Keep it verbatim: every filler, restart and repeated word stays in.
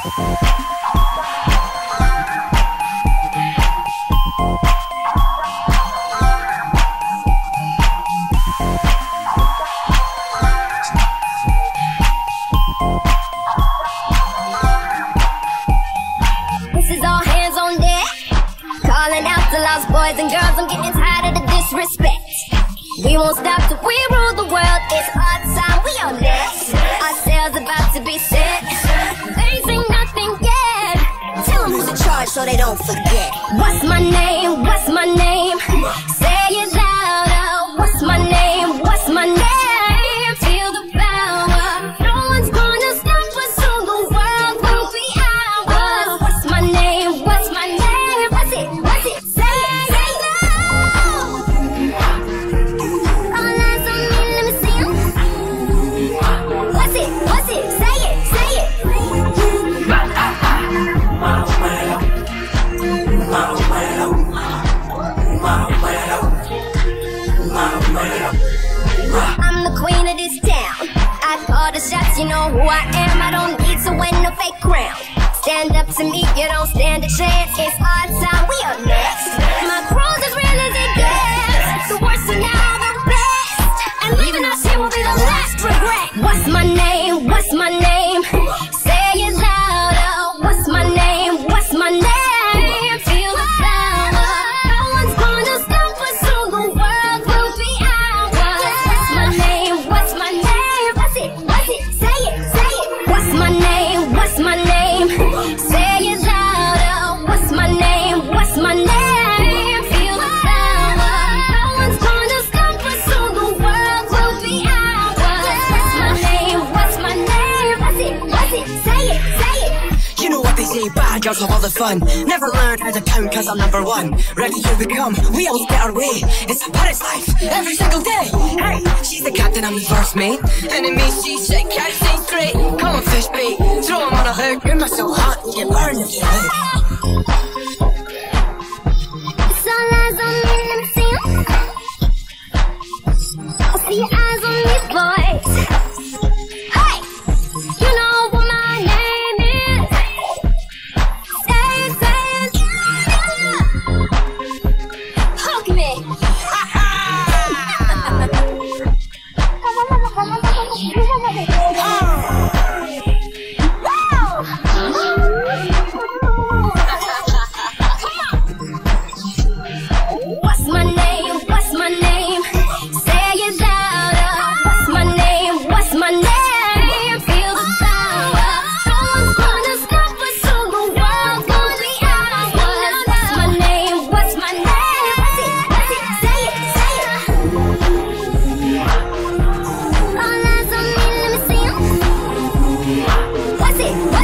Boys and girls, I'm getting tired of the disrespect. We won't stop till we rule the world. It's our time, we on next. Our sails about to be set. They say nothing yet. Tell them who's in charge so they don't forget. What's my name? What's my name? Say it louder. What's my name? What's my name? Feel the power. No one's gonna stop us, so the world will be ours. What's my name? What's my name? What's it? What's it? Say it. I'm the queen of this town. I call the shots, you know who I am. I don't need to win no fake crown. Stand up to me, you don't stand a chance. It's our time, we are next. My crew's as real as it gets. The worst are now the best. And leaving us here will be the last regret. What's my name? What's my name? Say it louder. What's my name? What's my name? Feel the power. No one's gonna stop us, so the world will be ours. What's my name? What's my name? What's it? What's it? Say it, say it. What's my name? What's my name? Say it louder. What's my name? What's my name? Feel the power. No one's gonna stop us, so the world will be ours. What's my name? What's my name? What's it? What's it? Say it, say it. You know what they say, bad girls have all the fun. Never learned how to count cause I'm number one. Ready, here we come, we always get our way. It's a Paris life, every single day. Hey, she's the captain, I'm the first mate. Enemy, she's shit, can't say straight. Come on, fish bait, throw him on a hook. You're not so hot, you burn if you look. It's all eyes on me, let me see 'em. I see your eyes on these boys. Hey, you know what my name is. Say it, say it, yeah. Hug me. What's my name? What's my name? Say it louder. What's my name? What's my name? Feel the power. No one's gonna stop us, so the world will be ours. What's my name? What's my name? What's it? What's it? Say it, say it. All eyes on me, let me see 'em. What's it?